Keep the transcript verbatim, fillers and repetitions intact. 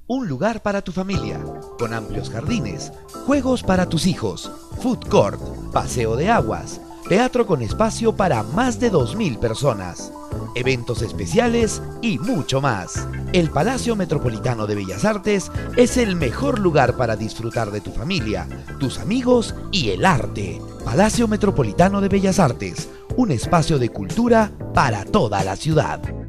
Un lugar para tu familia, con amplios jardines, juegos para tus hijos, food court, paseo de aguas, teatro con espacio para más de dos mil personas, eventos especiales y mucho más. El Palacio Metropolitano de Bellas Artes es el mejor lugar para disfrutar de tu familia, tus amigos y el arte. Palacio Metropolitano de Bellas Artes, un espacio de cultura para toda la ciudad.